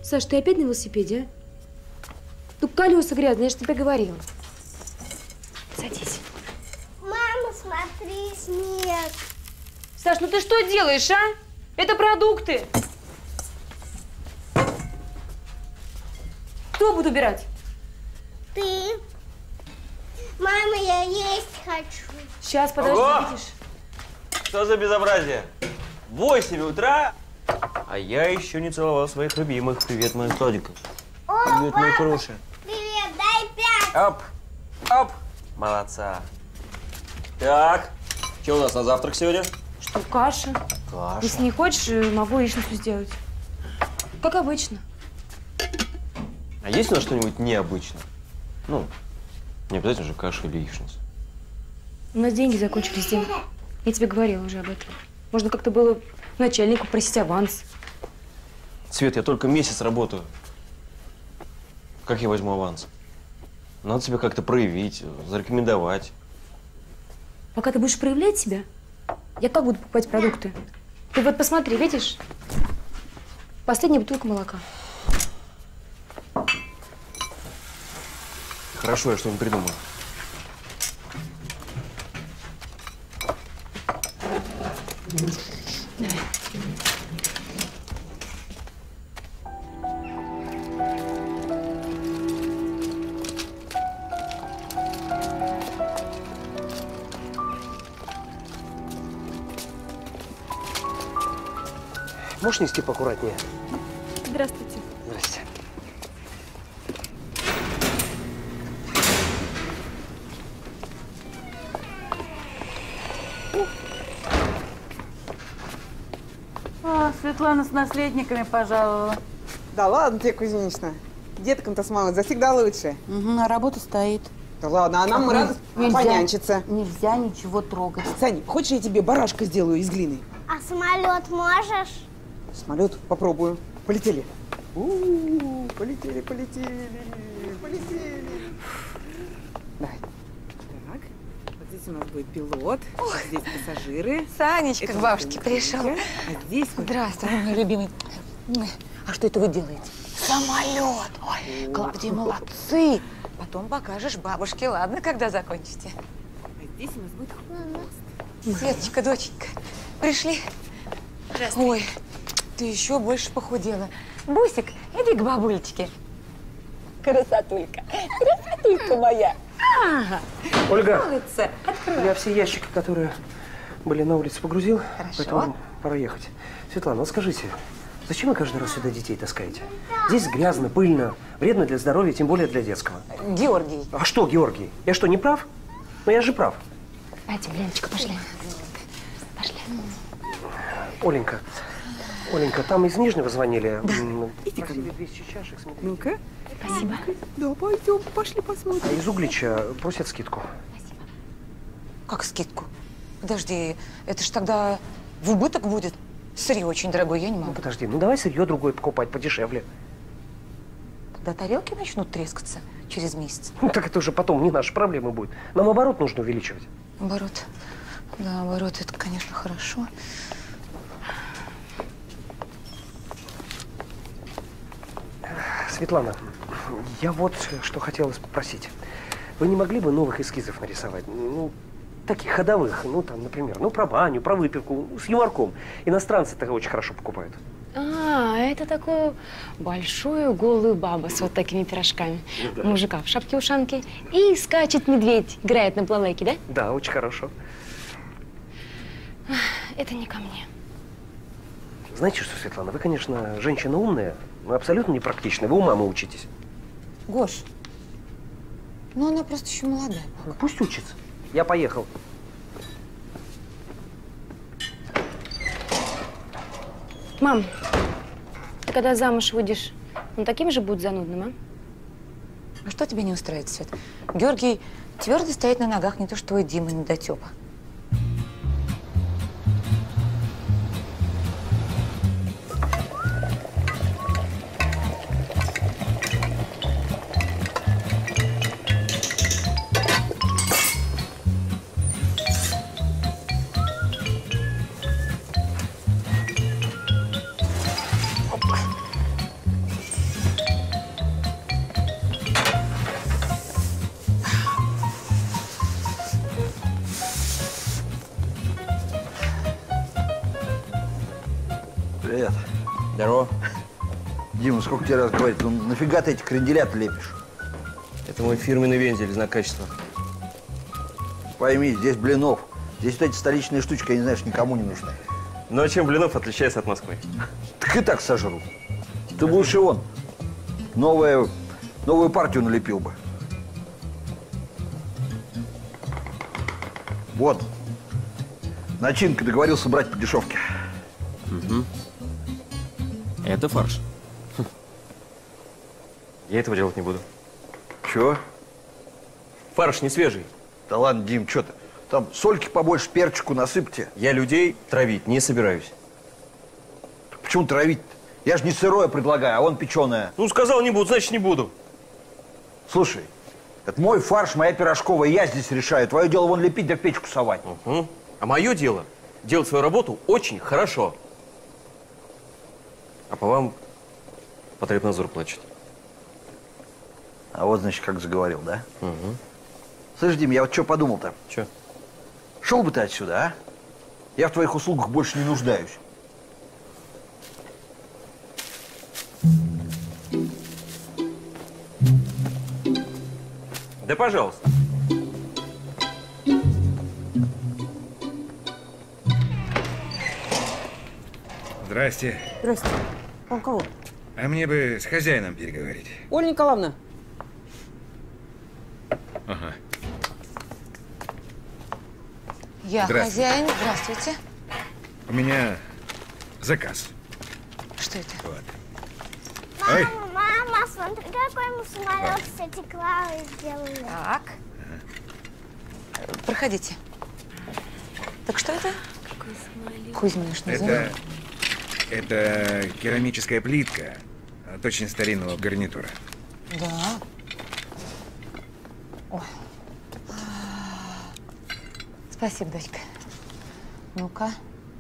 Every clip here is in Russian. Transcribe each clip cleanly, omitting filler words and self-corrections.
Саш, ты опять на велосипеде, а? Тут колеса грязные, я же тебе говорила. Садись. Мама, смотри, снег. Саш, ну ты что делаешь, а? Это продукты. Кто будет убирать? Ты. Мама, я есть хочу. Сейчас, подожди, Ого! видишь? Что за безобразие? 8 утра, а я еще не целовал своих любимых. Привет, моя Сладенькая. Привет, моя хорошая. Привет, дай 5. Оп, оп. Молодца. Так, что у нас на завтрак сегодня? Что, каша? Каша. Если не хочешь, могу яичницу сделать. Как обычно. А есть у нас что-нибудь необычное? Ну, не обязательно же каша или яичница. У нас деньги закончились, Дим. Я тебе говорила уже об этом. Можно как-то было начальнику просить аванс. Свет, я только месяц работаю. Как я возьму аванс? Надо себя как-то проявить, зарекомендовать. Пока ты будешь проявлять себя, я как буду покупать продукты? Ты вот посмотри, видишь? Последняя бутылка молока. Хорошо, я что-нибудь придумаю. Давай. Можешь нести поаккуратнее? Здравствуйте. Здрасте. Светлана с наследниками пожаловала. Да ладно тебе, Кузьминична. Деткам-то с мамой завсегда лучше. А работа стоит. Да ладно, а нам рада понянчиться. Нельзя ничего трогать. Саня, хочешь, я тебе барашка сделаю из глины? А самолет можешь? Самолет? Попробую. Полетели. Полетели, полетели, полетели. Давай. Так, вот здесь у нас будет пилот, здесь пассажиры. Санечка к Это бабушке вот пришел. А здесь вот... Здравствуй, мой любимый. А что это вы делаете? Самолет. Ой, Клавдия, молодцы. Потом покажешь бабушке, ладно, когда закончите. А здесь у нас будет хвост. Светочка, доченька, пришли? Здравствуй. Ой, ты еще больше похудела. Бусик, иди к бабулечке. Красотулька. Красотулька моя. Ольга, Молодца. я все ящики, которые были на улице, погрузил. Хорошо. Поэтому пора ехать. Светлана, вот скажите, зачем вы каждый раз сюда детей таскаете? Здесь грязно, пыльно, вредно для здоровья, тем более для детского. Георгий. А что, Георгий? Я что, не прав? Ну, я же прав. Пойдем, Леночка, пошли. Пошли. Оленька, там из Нижнего звонили. Иди ко Просили мне. 200 чашек. Смотри. Ну-ка. Спасибо. Да, пойдем, пошли А посмотрим. из Углича просят скидку. Как скидку? Подожди, это ж тогда в убыток будет. Сырье очень дорогое, я не Ну, могу. подожди, ну давай сырье другое покупать подешевле. Тогда тарелки начнут трескаться через месяц. Ну, так это уже потом не наша проблема будет. Нам оборот нужно увеличивать. Оборот. Да, оборот, это, конечно, хорошо. Светлана, я вот что хотелось попросить. Вы не могли бы новых эскизов нарисовать? Ну, таких ходовых. Ну, там, например, ну, про баню, про выпивку, с юморком. Иностранцы это очень хорошо покупают. А, это такую большую голую бабу с вот такими пирожками. Да. Мужика в шапке-ушанке. И скачет медведь, играет на балалайке, да? Да, очень хорошо. Это не ко мне. Знаете что, Светлана, вы, конечно, женщина умная, но абсолютно непрактичная. Вы у мамы учитесь. Гош, ну она просто еще молодая. Ну, пусть учится. Я поехал. Мам, ты когда замуж выйдешь, он таким же будет занудным, а? А что тебя не устраивает, Свет? Георгий твердо стоит на ногах, не то что твой Дима недотепа. Привет. Здорово. Дима, сколько тебе раз говорить, ну нафига ты эти кренделя лепишь? Это мой фирменный вензель, знак качества. Пойми, здесь блинов. Здесь вот эти столичные штучки, они, знаешь, никому не нужны. Ну а чем Блинов отличается от Москвы? Так и так сожру. Ты бы лучше вон новую партию налепил бы. Вот. Начинка договорился брать по дешевке. Угу. Это фарш. Я этого делать не буду. Чего? Фарш не свежий. Да ладно, Дим, что ты? Там сольки побольше, перчику насыпьте. Я людей травить не собираюсь. Почему травить? Я же не сырое предлагаю, а он печеное. Ну, сказал не буду, значит не буду. Слушай, это мой фарш, моя пирожковая, я здесь решаю. Твое дело вон лепить да в печку совать. Угу. А мое дело делать свою работу очень хорошо. А по вам Потребнадзор плачет. А вот, значит, как заговорил, да? Угу. Слышь, Дим, я вот что подумал-то? Че? Шел бы ты отсюда, а? Я в твоих услугах больше не нуждаюсь. Да пожалуйста. Здрасте. Здрасте. Вам кого? А мне бы с хозяином переговорить. Оля Николаевна. Ага. Я Здравствуйте. хозяин. Здравствуйте. У меня заказ. Что это? Вот. Ой. Мама, смотри, какой мы самолет с этой Клавой сделали. Так. Проходите. Так что это? Какой самолет. Кузьмиш, Это керамическая плитка от очень старинного гарнитура. Да. Ой. Спасибо, дочка. Ну-ка.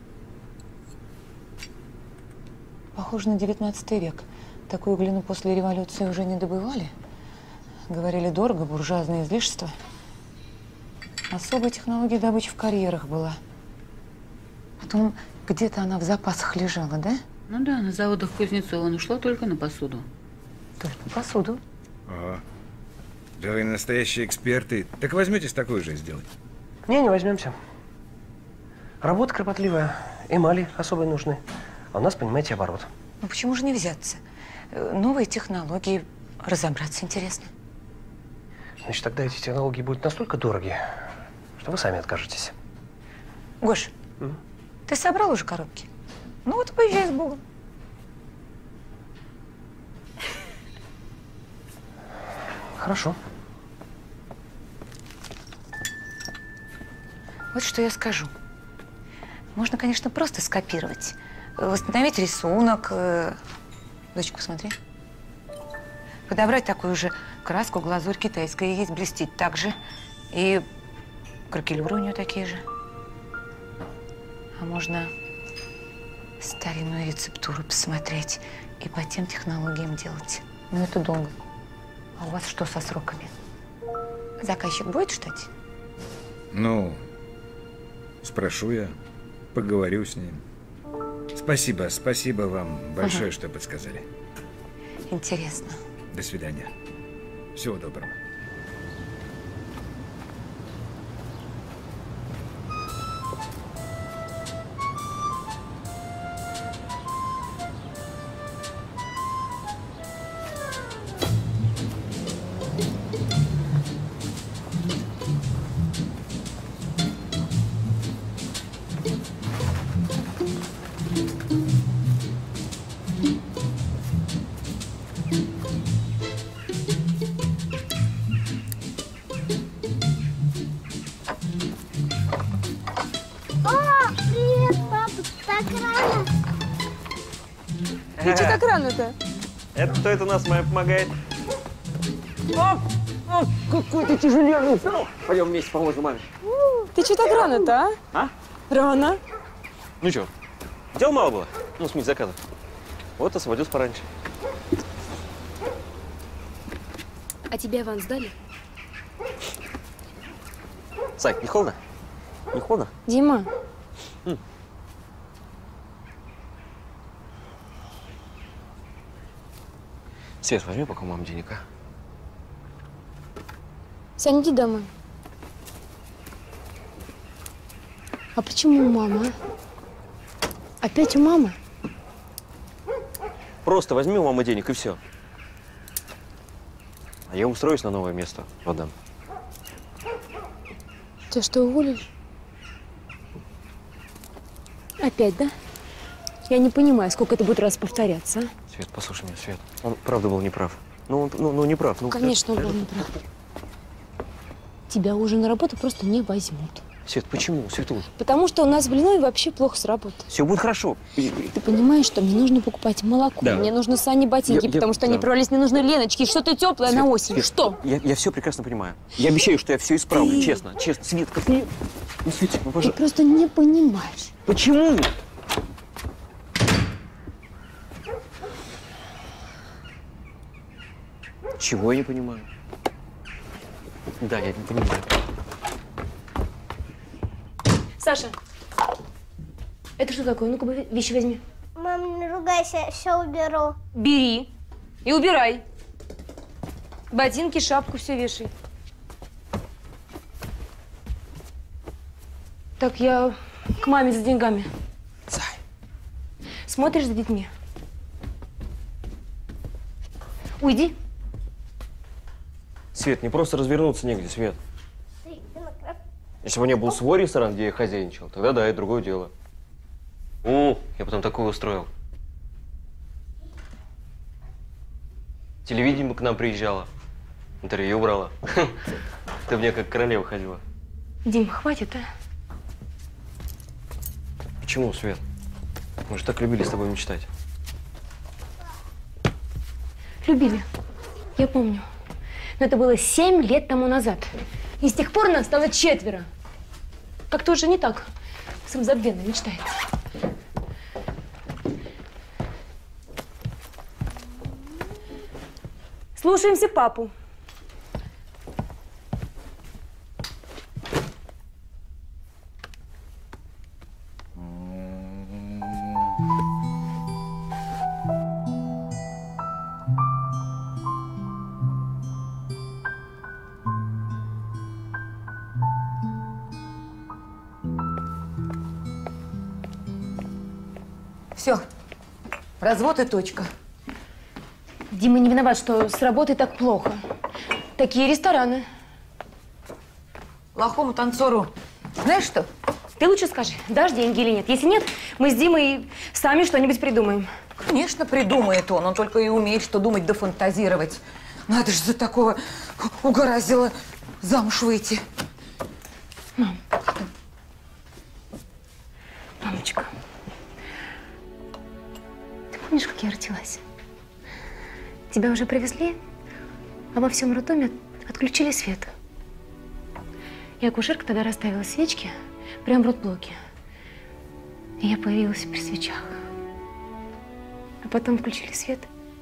Похоже на 19 век. Такую глину после революции уже не добывали. Говорили, дорого, буржуазное излишество. Особая технология добычи в карьерах была. Потом где-то она в запасах лежала, да? Ну да, на заводах Кузнецова ушла только на посуду. Только на посуду. Ого. Да вы настоящие эксперты. Так возьметесь такую же сделать? Не возьмемся. Работа кропотливая, эмали особые нужны. А у нас, понимаете, оборот. Ну почему же не взяться? Новые технологии, разобраться интересно. Значит, тогда эти технологии будут настолько дороги, что вы сами откажетесь. Гош, ты собрал уже коробки? Ну вот поезжай с Богом. Хорошо. Вот что я скажу. Можно, конечно, просто скопировать. Восстановить рисунок. Дочка, посмотри. Подобрать такую же краску, глазурь китайская есть, блестить так же. И кракелюры у нее такие же. А можно старинную рецептуру посмотреть и по тем технологиям делать. Но это долго. А у вас что со сроками? Заказчик будет ждать? Ну, спрошу я, поговорю с ним. Спасибо вам большое, что подсказали. Интересно. До свидания. Всего доброго. О, привет, папа, так рано. Ты что так рано-то? Это кто это у нас моя помогает? Какой ты тяжеленный стал. Пойдем вместе поможем маме. Ты что так рано-то, А? Рано. Ну что, дел мало было? Ну, в смысле, заказов. Вот освободился пораньше. А тебе аванс дали? Сань, не холодно? Не холодно? Дима, Свет, возьми пока у мамы денег, а? Сань, иди домой. А почему у мамы, а? Опять у мамы? Просто возьми у мамы денег и все. А я устроюсь на новое место, Вадам. Тебя что, уволишь? Опять, да? Я не понимаю, сколько это будет раз повторяться, а? Свет, послушай меня, Свет. Он правда был неправ. Ну, не прав. Ну, конечно, он был неправ. Тебя уже на работу просто не возьмут. Свет, почему, Светуль? Потому что у нас в Блинове вообще плохо с работой. Все будет хорошо. Ты понимаешь, что мне нужно покупать молоко, Да. мне нужны Сане ботинки, потому что они порвались, мне нужны Леночки, что-то теплое Свет, на осень. Свет, Что? Я все прекрасно понимаю. Я обещаю, что я все исправлю, честно. Светка, ты… Ну, Светик, ну, Ты пожалуйста. просто не понимаешь. Почему? Чего я не понимаю? Да, я не понимаю. Саша, это что такое? Ну-ка, вещи возьми. Мам, не ругайся, я все уберу. Бери и убирай. Ботинки, шапку, все вешай. Так, я к маме за деньгами. Зай. Смотришь за детьми? Уйди. Свет, не просто развернуться негде, Свет. Если бы у меня был свой ресторан, где я хозяйничал, тогда да, это другое дело. Я потом такое устроил. Телевидение к нам приезжало. Интервью брала. Ты мне как королева ходила. Дим, хватит, а? Почему, Свет? Мы же так любили с тобой мечтать. Любили. Я помню. Но это было 7 лет тому назад. И с тех пор нас стало 4. Как-то уже не так самозабвенно мечтает. Слушаемся папу. Все. Развод и точка. Дима не виноват, что с работой так плохо. Такие рестораны. Плохому танцору. Знаешь что? Ты лучше скажи, дашь деньги или нет. Если нет, мы с Димой сами что-нибудь придумаем. Конечно, придумает он. Он только и умеет, что думать да фантазировать. Надо же за такого угораздило замуж выйти. Мам. Мамочка. Ты помнишь, как я родилась? Тебя уже привезли, а во всем роддоме отключили свет. И акушерка тогда расставила свечки прямо в родблоке. И я появилась при свечах. А потом включили свет.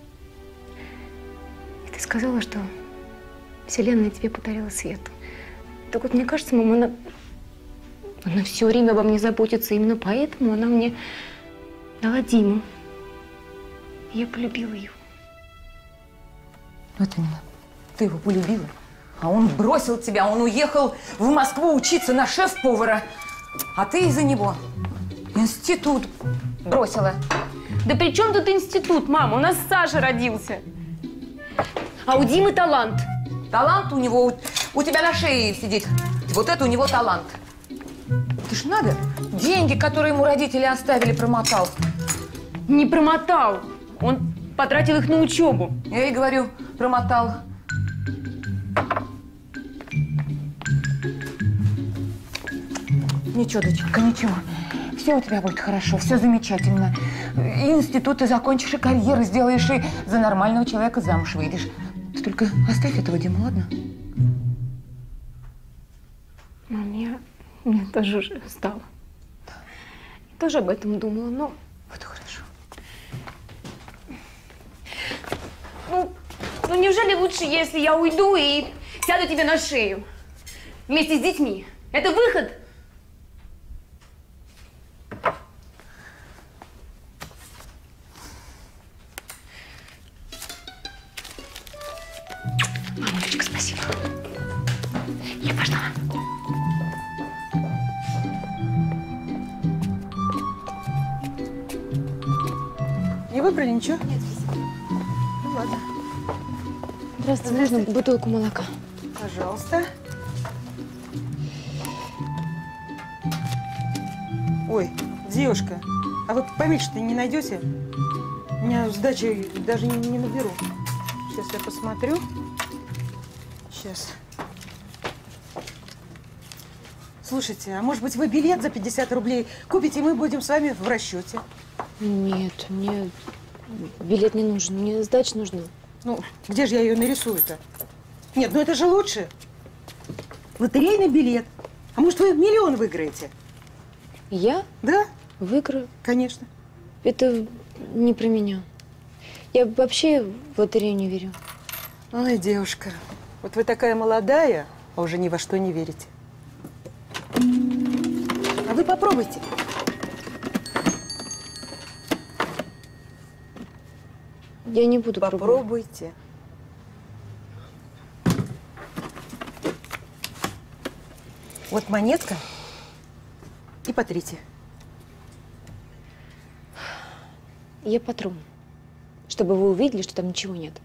И ты сказала, что Вселенная тебе подарила свет. Так вот, мне кажется, мама, она все время обо мне заботится. Именно поэтому она мне дала Диму. И я полюбила его. Вот именно. Ты его полюбила, а он бросил тебя. Он уехал в Москву учиться на шеф-повара. А ты из-за него институт бросила. Да при чем тут институт, мама? У нас Саша родился. А у Димы талант. Талант у него у тебя на шее сидит. Вот это у него талант. Ты ж надо. Деньги, которые ему родители оставили, промотал. Не промотал. Он потратил их на учебу. Я и говорю, промотал. Ничего, доченька, ничего. Все у тебя будет хорошо, все замечательно. И институт ты закончишь, и карьеру сделаешь, и за нормального человека замуж выйдешь. Ты только оставь этого Диму, ладно? Мам, мне тоже уже стало. Я тоже об этом думала, но… Вот хорошо. Ну неужели лучше, если я уйду и сяду тебе на шею? Вместе с детьми. Это выход? Не выбрали ничего? Нет, ну ладно. Здравствуйте, можно бутылку молока? Пожалуйста. Ой, девушка, а вы поменьше-то не найдете? У меня сдачи даже не наберу. Сейчас я посмотрю. Сейчас. Слушайте, а может быть вы билет за 50 рублей купите, и мы будем с вами в расчете? Нет, мне билет не нужен, мне сдача нужна. Ну, где же я ее нарисую-то? Нет, ну это же лучше. Лотерейный билет. А может, вы 1 000 000 выиграете? Я? Да? Выиграю. Конечно. Это не про меня. Я вообще в лотерею не верю. Ой, девушка, вот вы такая молодая, а уже ни во что не верите. А вы попробуйте. Я не буду пробовать. Попробуйте. Вот монетка и потрите. Я потру, чтобы вы увидели, что там ничего нет.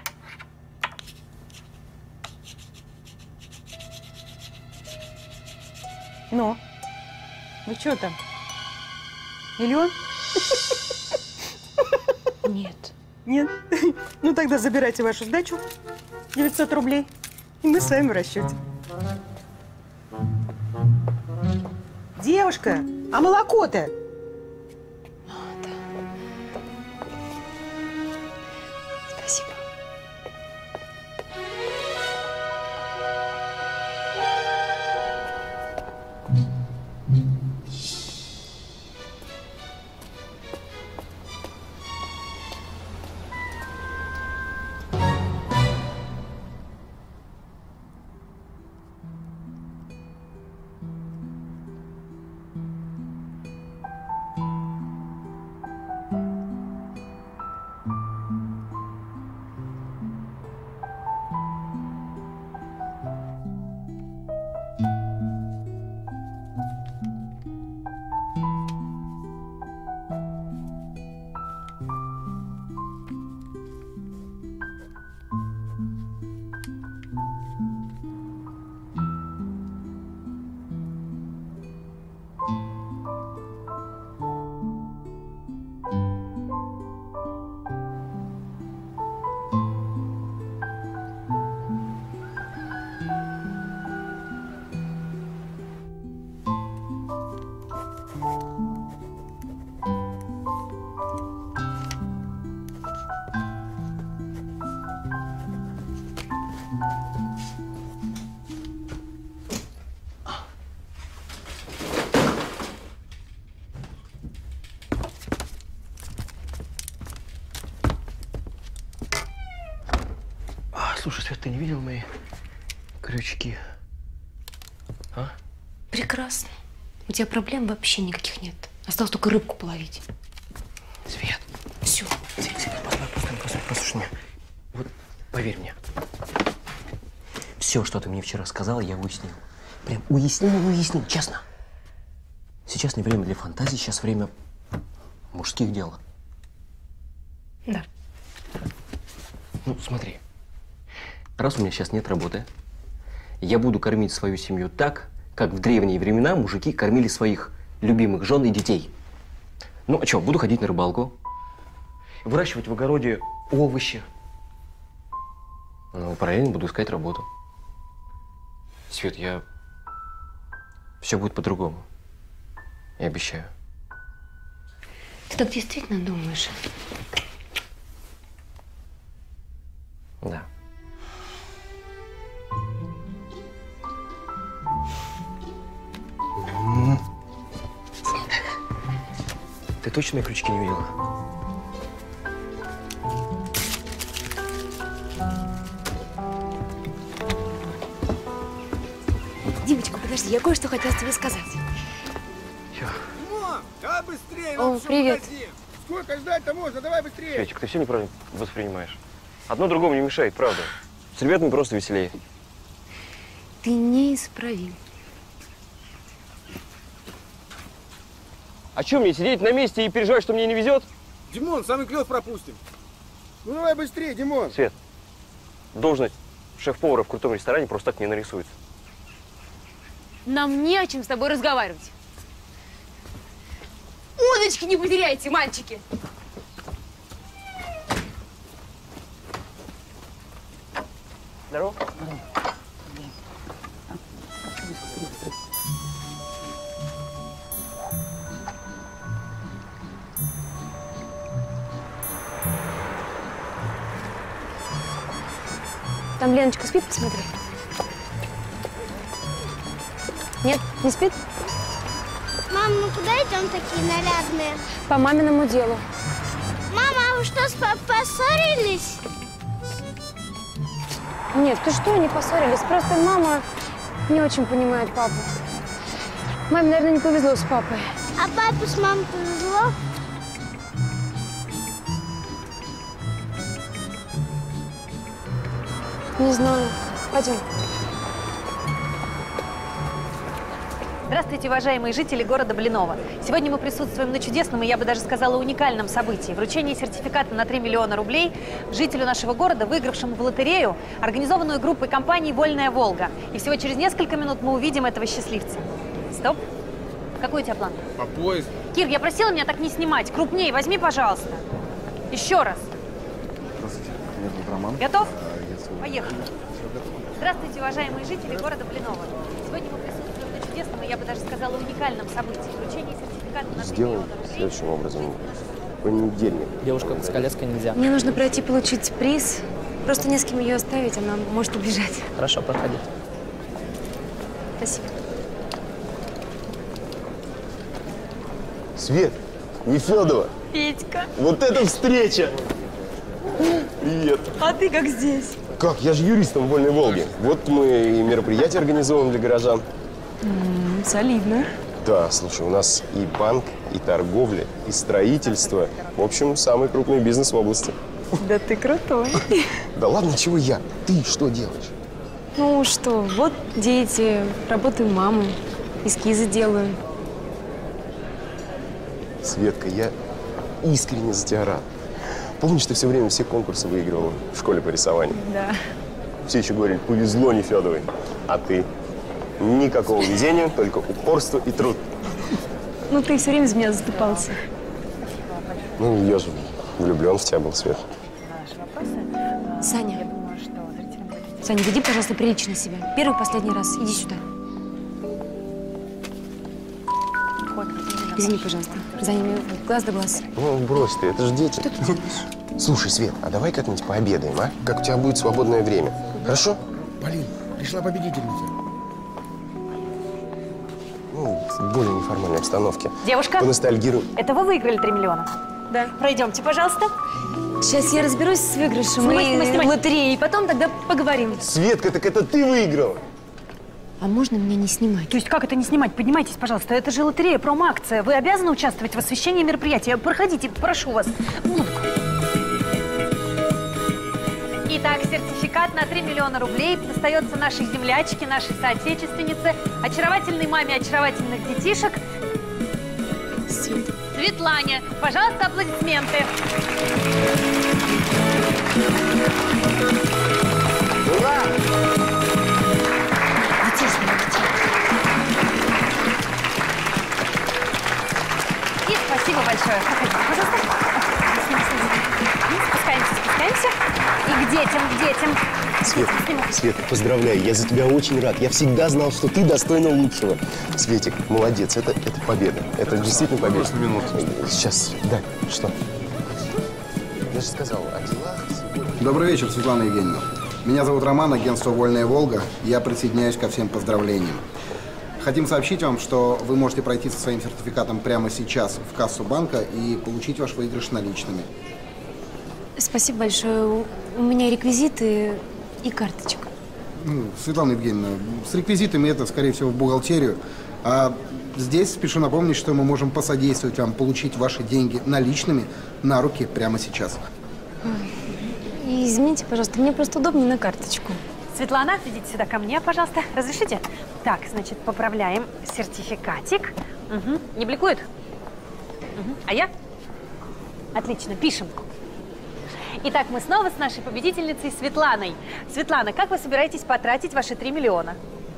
Ну, вы что там? 1 000 000? Нет. Нет? Ну тогда забирайте вашу сдачу, 900 рублей, и мы с вами в расчете. Девушка, а молоко-то? Спасибо. Слушай, Свет, ты не видел мои крючки? А? Прекрасно. У тебя проблем вообще никаких нет. Осталось только рыбку половить. Свет. Все. Свет, послушай меня. Вот поверь мне. Все, что ты мне вчера сказала, я уяснил. Прям уяснил, честно. Сейчас не время для фантазии, сейчас время мужских дел. Да. Ну, смотри. Раз у меня сейчас нет работы, я буду кормить свою семью так, как в древние времена мужики кормили своих любимых жен и детей. Ну, а что, буду ходить на рыбалку, выращивать в огороде овощи. Ну, параллельно буду искать работу. Свет, все будет по-другому. Я обещаю. Ты так действительно думаешь? Да. Ты точно мои крючки не видела? Димочка, подожди, я кое-что хотела тебе сказать. Чё? Димон, давай быстрее! О, привет. Сколько ждать-то можно? Давай быстрее! Светик, ты все неправильно воспринимаешь. Одно другому не мешает, правда. С ребятами просто веселее. Ты неисправим. А что, мне сидеть на месте и переживать, что мне не везет? Димон, самый клев пропустим. Ну давай быстрее, Димон. Свет, должность шеф-повара в крутом ресторане просто так не нарисуется. Нам не о чем с тобой разговаривать. Удочки не потеряйте, мальчики. Здорово. Там Леночка спит, посмотри. Нет, не спит? Мам, мы куда идем такие нарядные? По маминому делу. Мама, а вы что, поссорились? Нет, ты что, не поссорились. Просто мама не очень понимает папу. Маме, наверное, не повезло с папой. А папе с мамой повезло? Не знаю. Пойдем. Здравствуйте, уважаемые жители города Блинова. Сегодня мы присутствуем на чудесном и, я бы даже сказала, уникальном событии. Вручение сертификата на 3 миллиона рублей жителю нашего города, выигравшему в лотерею, организованную группой компании «Вольная Волга». И всего через несколько минут мы увидим этого счастливца. Стоп. Какой у тебя план? По поезду. Кир, я просила меня так не снимать. Крупнее возьми, пожалуйста. Еще раз. Здравствуйте, меня зовут Роман. Готов? Поехали. Здравствуйте, уважаемые жители города Блинова. Сегодня мы присутствуем на чудесном и, я бы даже сказала, уникальном событии. Вручение сертификата на 3 миллиона рублей. Следующим образом. Понедельник. Девушка, с коляской нельзя. Мне нужно пройти получить приз. Просто не с кем ее оставить, она может убежать. Хорошо, проходи. Спасибо. Свет, Нефёдова. Петька. Вот это встреча! Привет. А ты как здесь? Как? Я же юристом в «Вольной Волге». Вот мы и мероприятия организовываем для горожан. Солидно. Да, слушай, у нас и банк, и торговля, и строительство. В общем, самый крупный бизнес в области. Да ты крутой. Да ладно, чего я? Ты что делаешь? Ну что, вот дети, работаю мамой, эскизы делаю. Светка, я искренне за тебя рад. Помнишь, ты все время все конкурсы выигрывала в школе по рисованию? Да. Все еще говорили, повезло Нефёдовой. А ты? Никакого везения, только упорство и труд. Ну, ты все время за меня заступался. Ну, я же влюблен в тебя был, Свет. Саня. Саня, веди, пожалуйста, прилично себя. Первый, последний раз. Иди сюда. Извини, пожалуйста. За ними глаз да глаз. Ну, брось ты, это же дети. Что ты делаешь? Слушай, Свет, а давай как-нибудь пообедаем, а? Как у тебя будет свободное время. Хорошо? Полин, пришла победительница. Ну, в более неформальной обстановке. Девушка. Поностальгируем. Это вы выиграли 3 миллиона? Да. Пройдемте, пожалуйста. Сейчас я разберусь с выигрышем и лотереей, потом тогда поговорим. Светка, так это ты выиграла? А можно меня не снимать? То есть как это не снимать? Поднимайтесь, пожалуйста. Это же лотерея, промо-акция. Вы обязаны участвовать в освещении мероприятия. Проходите, прошу вас. Итак, сертификат на 3 миллиона рублей достается нашей землячке, нашей соотечественнице, очаровательной маме очаровательных детишек Светлане. Пожалуйста, аплодисменты. Ура! И спасибо большое. Проходите, пожалуйста. Спускаемся. И к детям. Света, поздравляю, я за тебя очень рад. Я всегда знал, что ты достойна лучшего. Светик, молодец, это победа. Это действительно победа. Сейчас, да, что? Я же сказал о делах сегодня. Добрый вечер, Светлана Евгеньевна. Меня зовут Роман, агентство «Вольная Волга». Я присоединяюсь ко всем поздравлениям. Хотим сообщить вам, что вы можете пройти со своим сертификатом прямо сейчас в кассу банка и получить ваш выигрыш наличными. Спасибо большое. У меня реквизиты и карточка. Ну, Светлана Евгеньевна, с реквизитами это, скорее всего, в бухгалтерию. А здесь спешу напомнить, что мы можем посодействовать вам получить ваши деньги наличными на руки прямо сейчас. Извините, пожалуйста, мне просто удобнее на карточку. Светлана, идите сюда ко мне, пожалуйста. Разрешите? Так, значит, поправляем сертификатик. Угу. Не бликует? Угу. А я? Отлично, пишем. Итак, мы снова с нашей победительницей Светланой. Светлана, как вы собираетесь потратить ваши 3 миллиона?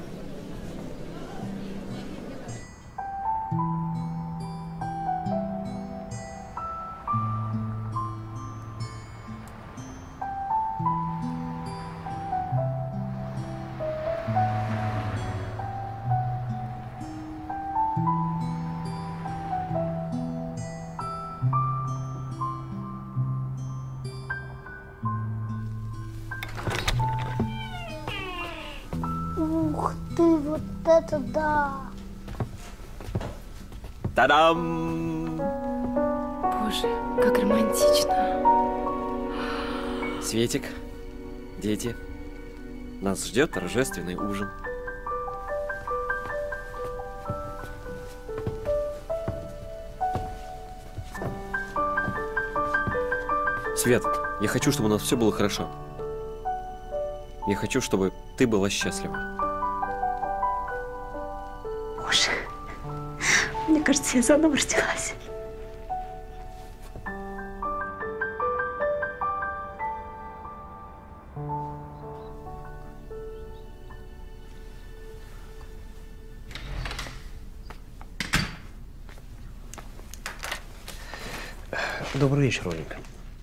Ух ты, вот это да! Та-дам! Боже, как романтично. Светик, дети, нас ждет торжественный ужин. Свет, я хочу, чтобы у нас все было хорошо. Я хочу, чтобы ты была счастлива. Боже, мне кажется, я заново родилась. Добрый вечер, Оленька.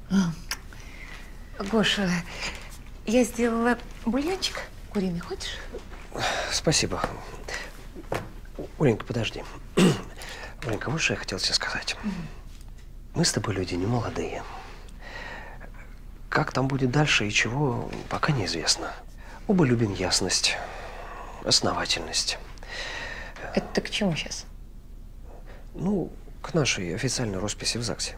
Гоша, я сделала бульончик куриный. Хочешь? Спасибо. Оленька, подожди. Оленька, вот что я хотел тебе сказать. Мы с тобой люди не молодые. Как там будет дальше и чего, пока неизвестно. Оба любим ясность, основательность. Это к чему сейчас? Ну, к нашей официальной росписи в ЗАГСе.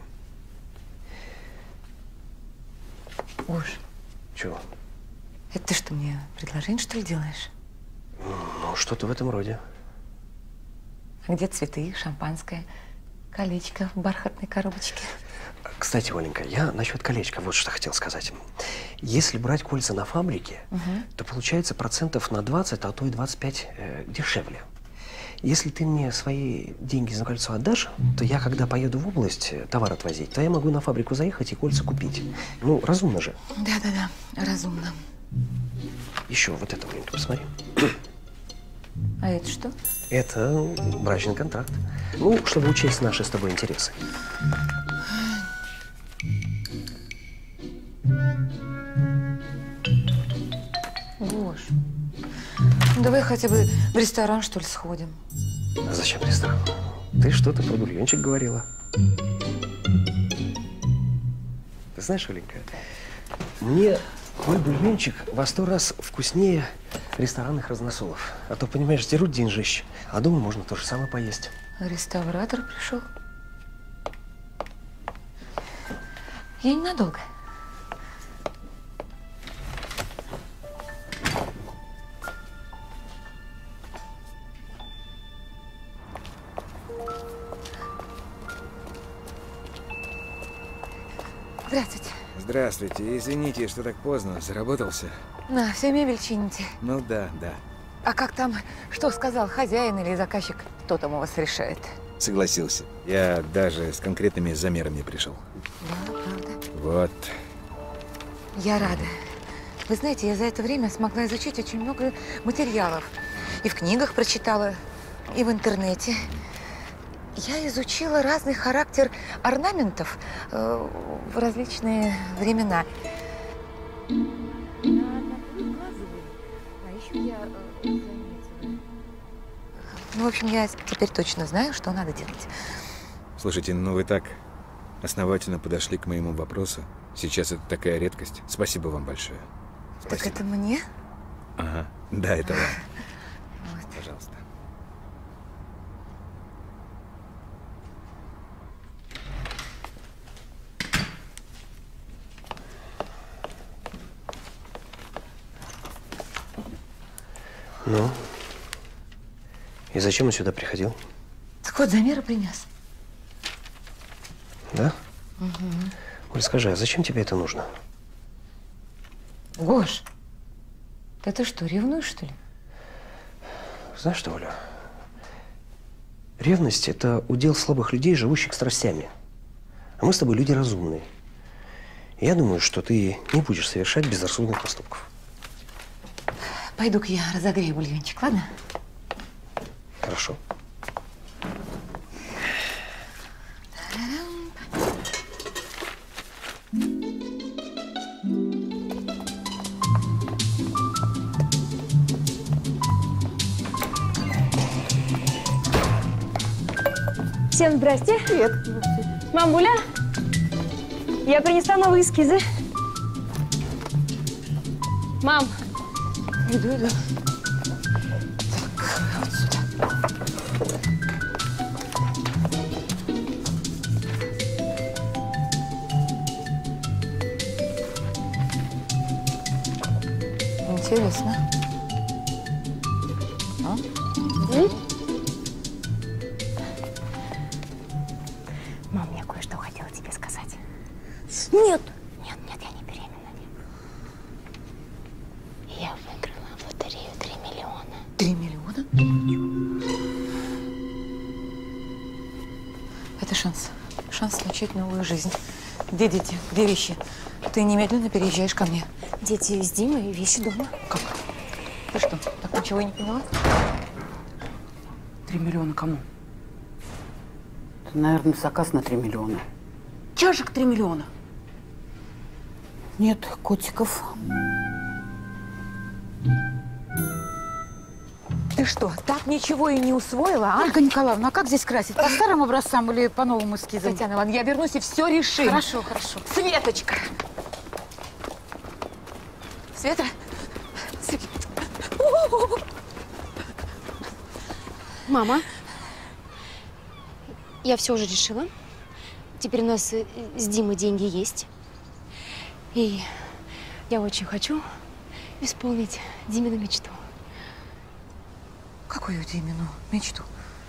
Гош. Чего? Это ты что, мне предложение, что ли, делаешь? Ну, что-то в этом роде. А где цветы, шампанское, колечко в бархатной коробочке? Кстати, Оленька, я насчет колечка вот что хотел сказать. Если брать кольца на фабрике, то получается процентов на 20, а то и 25 дешевле. Если ты мне свои деньги за кольцо отдашь, то я, когда поеду в область товар отвозить, то я могу на фабрику заехать и кольца купить. Ну, разумно же. Да-да-да, разумно. Еще вот это, Оленька, посмотри. А это что? Это брачный контракт. Ну, чтобы учесть наши с тобой интересы. Гош, ну давай хотя бы в ресторан, что ли, сходим. А зачем ресторан? Ты что-то про бульончик говорила. Ты знаешь, Оленька, мне твой бульончик во 100 раз вкуснее ресторанных разносолов. А то, понимаешь, дерут деньжище, а дома можно то же самое поесть. Реставратор пришел. Я ненадолго. Здравствуйте. Здравствуйте. Извините, что так поздно. Заработался? На, все мебель чините. Ну да, да. А как там, что сказал хозяин или заказчик? Кто там у вас решает? Согласился. Я даже с конкретными замерами пришел. Да, правда. Вот. Я рада. Вы знаете, я за это время смогла изучить очень много материалов. И в книгах прочитала, и в интернете. Я изучила разный характер орнаментов в различные времена. Ну, в общем, я теперь точно знаю, что надо делать. Слушайте, ну вы так основательно подошли к моему вопросу. Сейчас это такая редкость. Спасибо вам большое. Спасибо. Так это мне? Ага. Да, это вам. Вот. Пожалуйста. Ну? И зачем он сюда приходил? Так вот, замеры принес. Да? Угу. Оль, скажи, а зачем тебе это нужно? Гош, ты что, ревнуешь, что ли? Знаешь что, Оля? Ревность – это удел слабых людей, живущих страстями. А мы с тобой люди разумные. И я думаю, что ты не будешь совершать безрассудных поступков. Пойду-ка я разогрею бульончик, ладно? Хорошо. Всем здрасте. Привет. Мамуля, я принесла новые эскизы. Мам. Иду. Так, вот сюда. Интересно. А? Мам, я кое-что хотела тебе сказать. Нет. Нет, я не беременна. Я выиграла в лотерею 3 миллиона. 3 миллиона? Это шанс. Шанс начать новую жизнь. Где дети? Где вещи? Ты немедленно переезжаешь ко мне. Дети с Димой и вещи дома. Как? Ты что, так ничего и не поняла? 3 миллиона кому? Это, наверное, заказ на 3 миллиона. Чашек 3 миллиона. Нет, котиков. Ты что, так ничего и не усвоила, а? Ольга Николаевна, а как здесь красить? По старым образцам или по новым эскизам? Татьяна Ивановна, я вернусь и все решим. Хорошо. Светочка! Света? Мама, я все уже решила. Теперь у нас с Димой деньги есть. И я очень хочу исполнить Димину мечту. Какую Димину мечту?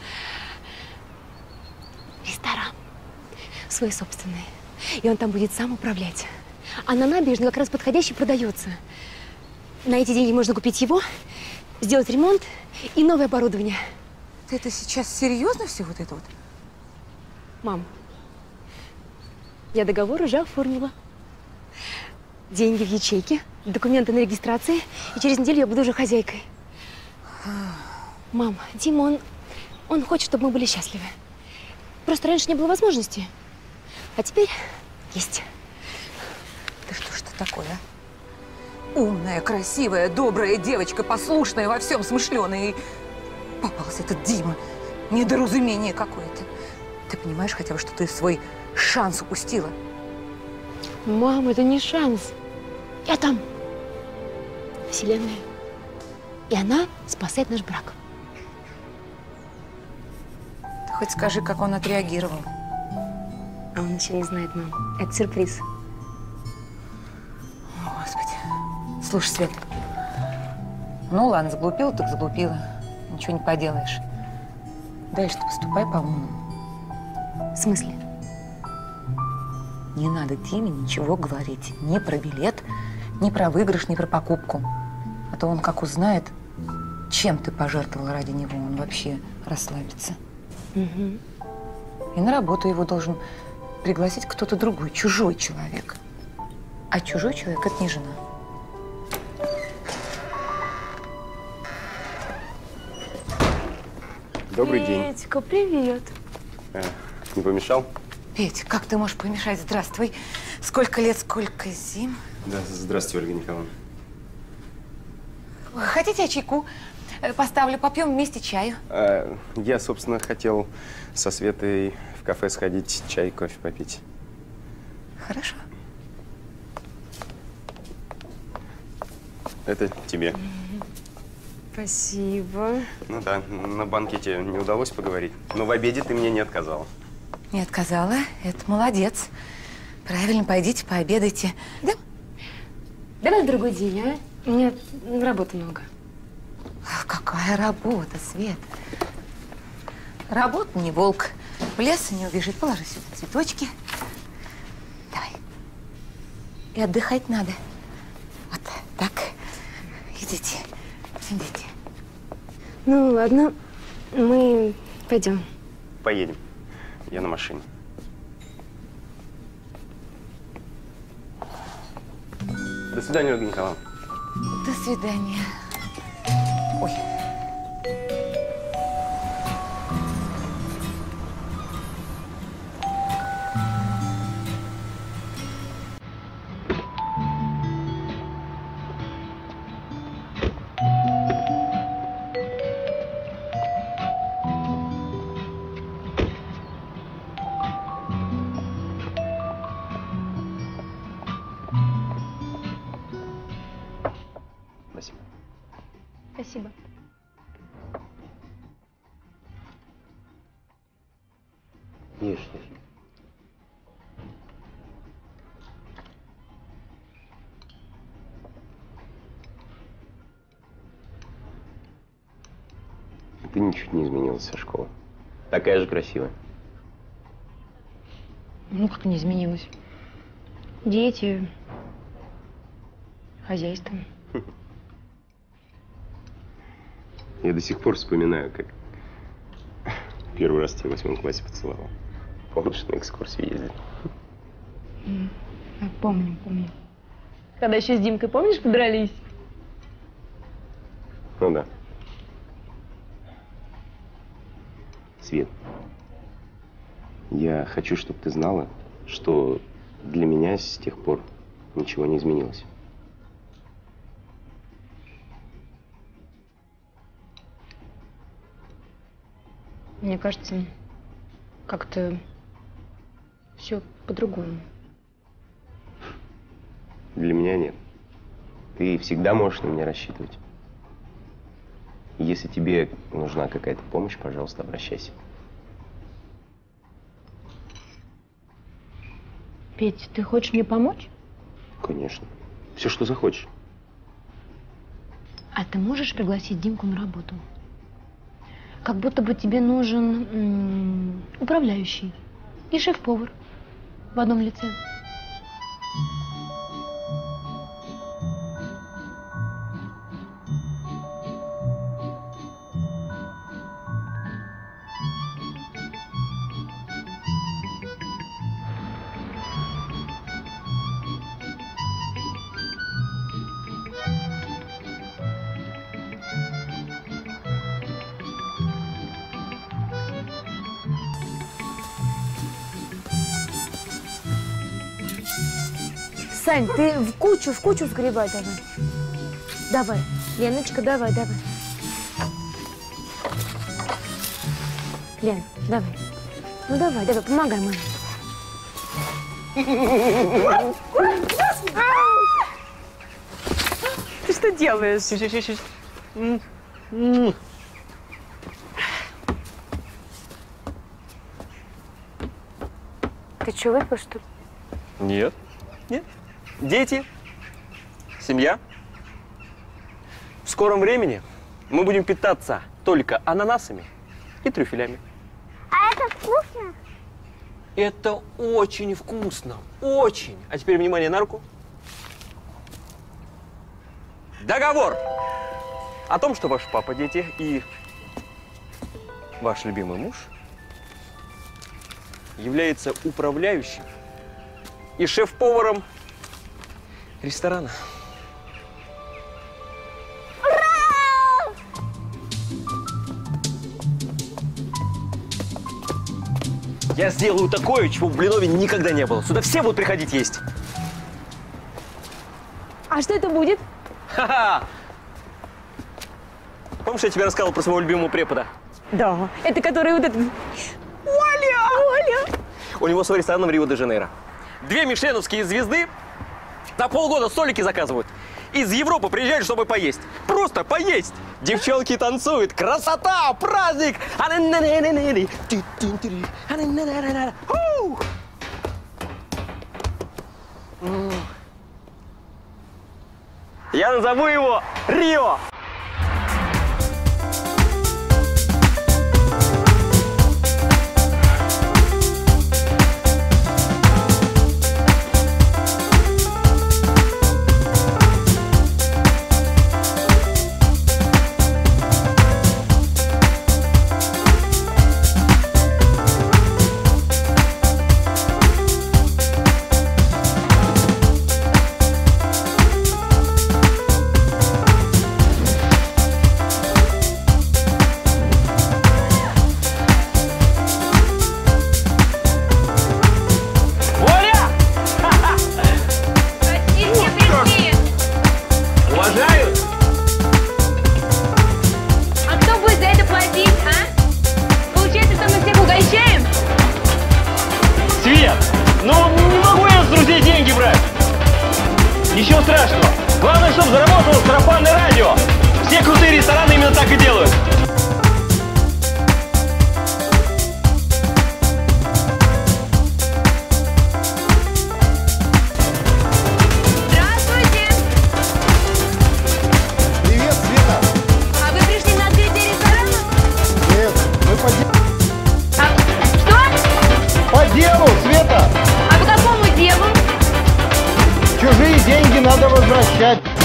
Ресторан. Свой собственный. И он там будет сам управлять. А на набережной как раз подходящий продается. На эти деньги можно купить его, сделать ремонт и новое оборудование. Ты это сейчас серьезно все вот это вот? Мам, я договор уже оформила. Деньги в ячейке, документы на регистрации, и через неделю я буду уже хозяйкой. Мам, Дима, он хочет, чтобы мы были счастливы. Просто раньше не было возможности. А теперь есть. Ты что ж ты такое, а? Умная, красивая, добрая девочка, послушная во всем, смышленая. И попался этот Дима. Недоразумение какое-то. Ты понимаешь хотя бы, что ты свой шанс упустила? Мам, это не шанс. Я там. Вселенная. И она спасает наш брак. Ты хоть скажи, как он отреагировал. А он еще не знает, мам. Это сюрприз. О, Господи. Слушай, Свет. Ну ладно, заглупила, так заглупила. Ничего не поделаешь. Дальше ты поступай по-умному. В смысле? Не надо Диме ничего говорить. Ни про билет, ни про выигрыш, ни про покупку. А то он как узнает, чем ты пожертвовала ради него, он вообще расслабится. Угу. И на работу его должен пригласить кто-то другой, чужой человек. А чужой человек – это не жена. Добрый день. Петька, привет. Не помешал? Петь, как ты можешь помешать? Здравствуй. Сколько лет, сколько зим. Да, здравствуйте, Ольга Николаевна. Хотите чайку? Поставлю, попьем вместе чаю. Я, собственно, хотел со Светой в кафе сходить, чай, кофе попить. Хорошо. Это тебе. Спасибо. Ну да, на банкете не удалось поговорить, но в обеде ты мне не отказала. Не отказала. Это молодец. Правильно, пойдите, пообедайте. Да? Давай в другой день, а? У меня работы много. Какая работа, Свет? Работа не волк. В лес не убежит. Положи сюда цветочки. Давай. И отдыхать надо. Вот так. Идите. Идите. Ну, ладно. Мы пойдем. Поедем. Я на машине. До свидания, Ольга Николаевна. До свидания. Ой. Спасибо. Ешь, ешь. Ты ничуть не изменилась со школы. Такая же красивая. Ну, как не изменилось. Дети, хозяйство. Я до сих пор вспоминаю, как первый раз тебя в 8 классе поцеловал. Помнишь, на экскурсию ездили? Помню. Когда еще с Димкой, помнишь, подрались? Ну да. Свет, я хочу, чтобы ты знала, что для меня с тех пор ничего не изменилось. Мне кажется, как-то все по-другому. Для меня нет. Ты всегда можешь на меня рассчитывать. Если тебе нужна какая-то помощь, пожалуйста, обращайся. Петь, ты хочешь мне помочь? Конечно. Все, что захочешь. А ты можешь пригласить Димку на работу? Как будто бы тебе нужен управляющий и шеф-повар в одном лице. Сань, ты в кучу сгребай давай. Давай, Леночка, давай. Лен, давай. Ну давай, помогай маме. Ты что делаешь? Ты что, выпил, что ли? Нет. Дети, семья. В скором времени мы будем питаться только ананасами и трюфелями. А это вкусно? Это очень вкусно. Очень. А теперь внимание на руку. Договор о том, что ваш папа, дети, и ваш любимый муж является управляющим и шеф-поваром ресторана. Я сделаю такое, чего в Блинове никогда не было. Сюда все будут приходить есть. А что это будет? Ха-ха! Помнишь, я тебе рассказывал про своего любимого препода? Да. Это который вот этот... Оля! У него свой ресторан в Рио-де-Жанейро. 2 мишленовские звезды на полгода столики заказывают. Из Европы приезжают, чтобы поесть. Просто поесть. Девчонки танцуют. Красота! Праздник! Я назову его Рио. Ничего страшного. Главное, чтобы заработало сарафанное радио. Все крутые рестораны именно так и делают. Здравствуйте! Привет, Света! А вы пришли на открытие ресторана? Нет, мы по делу. Что? По делу, Света! А по какому делу? Чужие деньги надо возвращать.